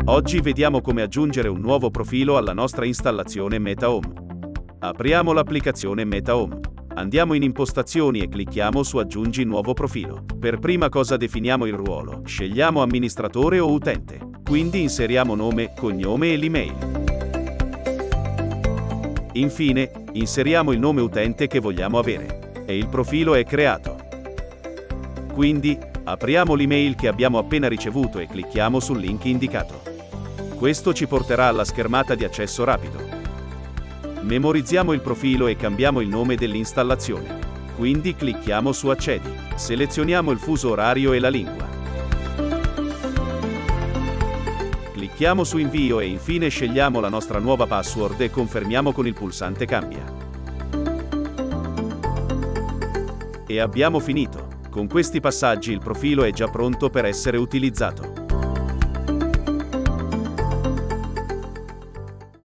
Oggi vediamo come aggiungere un nuovo profilo alla nostra installazione MetaHome. Apriamo l'applicazione MetaHome. Andiamo in impostazioni e clicchiamo su aggiungi nuovo profilo. Per prima cosa definiamo il ruolo. Scegliamo amministratore o utente. Quindi inseriamo nome, cognome e l'email. Infine, inseriamo il nome utente che vogliamo avere. E il profilo è creato. Quindi, apriamo l'email che abbiamo appena ricevuto e clicchiamo sul link indicato. Questo ci porterà alla schermata di accesso rapido. Memorizziamo il profilo e cambiamo il nome dell'installazione. Quindi clicchiamo su Accedi. Selezioniamo il fuso orario e la lingua. Clicchiamo su Invio e infine scegliamo la nostra nuova password e confermiamo con il pulsante Cambia. E abbiamo finito. Con questi passaggi il profilo è già pronto per essere utilizzato.